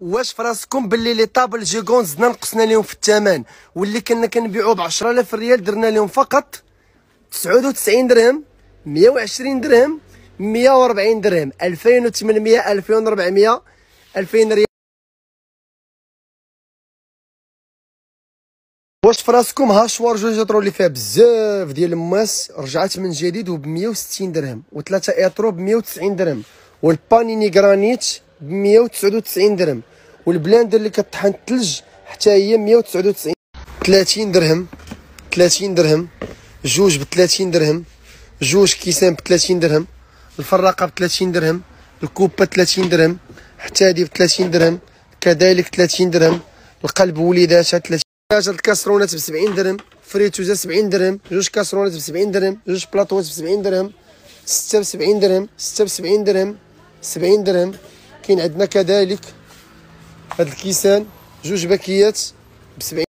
واش فراسكم باللي لي طابل جيغون زدنا نقصنا لهم في الثمن، واللي كنا كنبيعو ب 10000 ريال درنا لهم فقط 99 درهم، 120 درهم، 140 درهم، 2800، 2400، 2000 ريال. واش فراسكم ها شوارجو جاترو اللي فيها بزاف ديال الماس رجعت من جديد وب 160 درهم، وثلاثه ايترو ب 190 درهم، والبانيني غرانيت ب 199 درهم، والبلاندر اللي كطحن الثلج حتى هي 199. 30 درهم، 30 درهم، جوج ب 30 درهم، جوج كيسان ب 30 درهم، الفراقه ب 30 درهم، الكوبه 30 درهم، حتى هذه ب 30 درهم، كذلك 30 درهم، القلب وليداتها 30. الكاسرونات ب 70 درهم، فريتوزا 70 درهم، جوج كاسرونات ب 70 درهم، جوج بلاطوات ب 70 درهم، 6 ب 70 درهم، 6 ب 70 درهم، 70 درهم. كاين عندنا كذلك هاد الكيسان جوج باكيات ب 70.